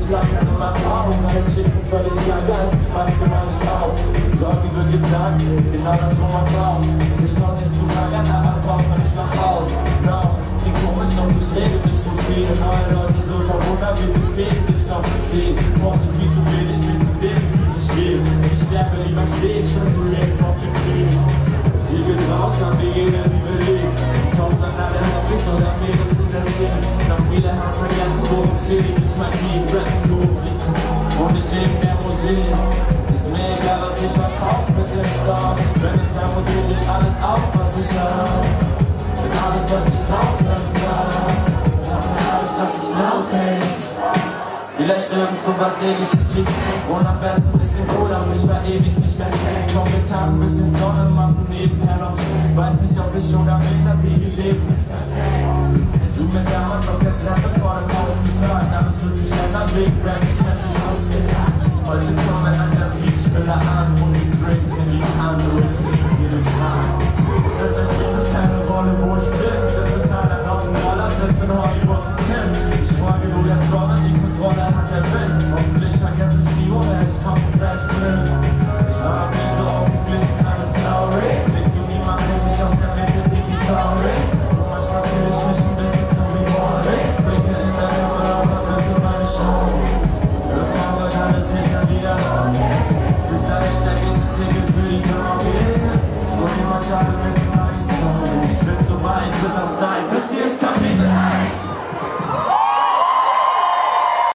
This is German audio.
flackern in meinem Augen, mein Schiff ist völlig klar, Geist, Maske meine Schau. Sorge wird gesagt, genau das, wo man braucht. Ich brauch nicht zu lagern, aber braucht man nicht nach Haus. Doch, wie komisch, doch ich rede nicht so viel. Neue Leute so verwundert, wie viel fehlt ich noch zu viel. Brauchte viel zu wenig, viel zu wenig dieses Spiel. Ich sterbe lieber stehen, schon so lebt auf dem Knie. Hier geht raus, dann wir jeder wie wir leben. Tausend alle Hobbys oder Mädels in der Szene. Noch viele haben vergessen, worum es geht, ist mein Lieb. Rappen nur um sich zu und ich lebe mehr Museen. Ist mir egal, was ich verkaufe mit dem Sound. Wenn es da muss, gebe ich alles auf, was ich hab. Denn alles, was ich brauche, das ist da. Alles, was ich brauche, ist vielleicht irgendwo was Ähnliches liegt. Und am besten ein bisschen Urlaub, ich war ewig nicht mehr weg. Komm, wir tanken ein bisschen Sonne, machen nebenher noch. Weiß nicht, ob ich schon damit hab, wie gelebt ist perfekt. Du mir damals auf der Treppe vor dem Haus gesagt, alles wird sich schneller wegen Rap, ich hätte dich ausgelacht. Heute kommen an der Beachvilla an und die Drinks in die Hand, wo ich jedem frage. Da spielt es keine Rolle, wo ich bin, sind total auf dem Dollar, sitzt in Hollywood.